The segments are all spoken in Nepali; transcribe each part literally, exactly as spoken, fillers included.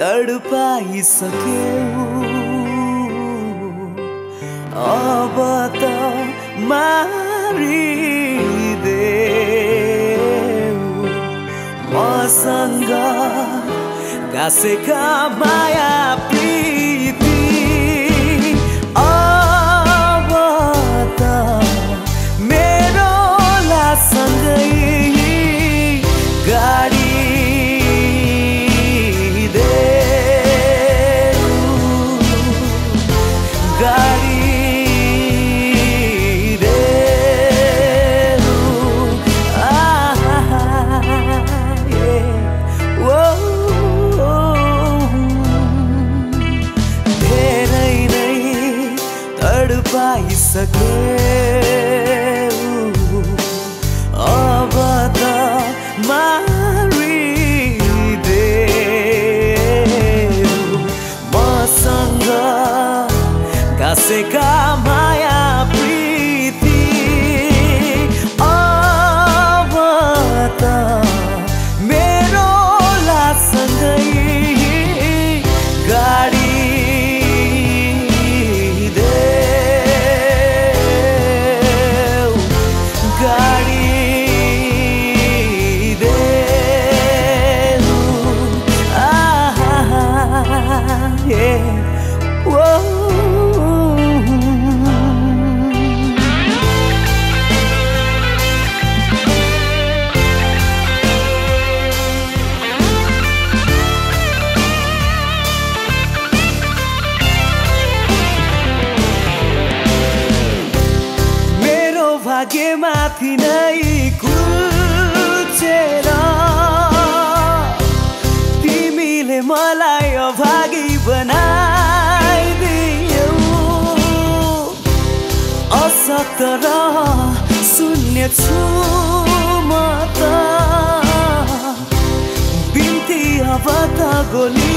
तडपाइसक्यौ अब त मारिदेऊ मसँग गाँसेका माया प्रीति अब त मेरो लाससँगै गाडी पाइसक्यौ अब त मारिदेऊ मसँग गाँसेका माया प्रीति अब त मेरो लाससँगै गाडी भाग्यमाथि नै कुल्चेर तिमीले मलाई अभागी बनाइदियौ असत र शून्य छु म त बिन्ती अब त गोली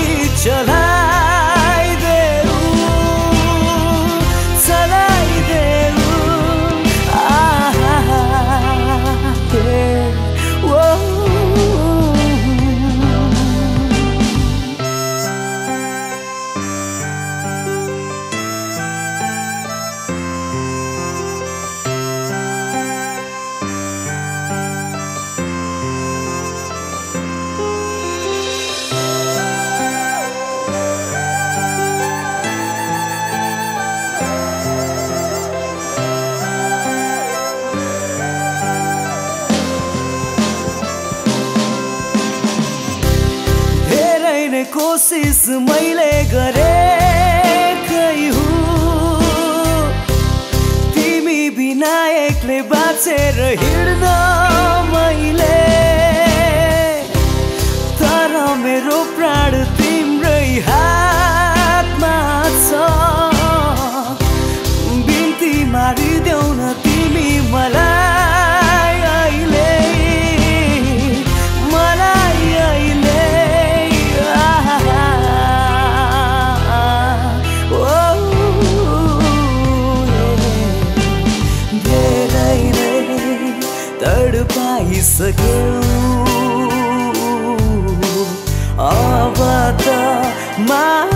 चलाइदेऊ चलाइदेऊ कोशिश मैले गरेकै हुँ तिमी बिना एक्लै बाँचेर हिँड्न मैले तर मेरो प्राण तिम्रै हातमा छ बिन्ती मारिदेऊ न तिमी मलाई अहिले मलाई अहिले तडपाइसक्यौ अब त मा